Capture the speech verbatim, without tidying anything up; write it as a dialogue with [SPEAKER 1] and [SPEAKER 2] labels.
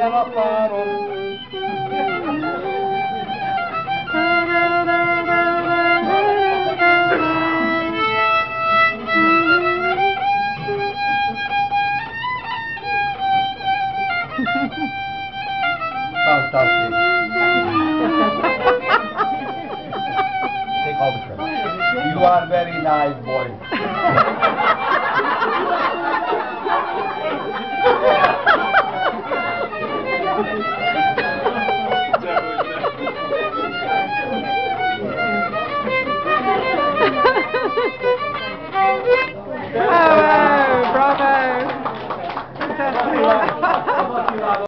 [SPEAKER 1] ezen a páron. Fantastic. Take all the credit. You are very nice, boy.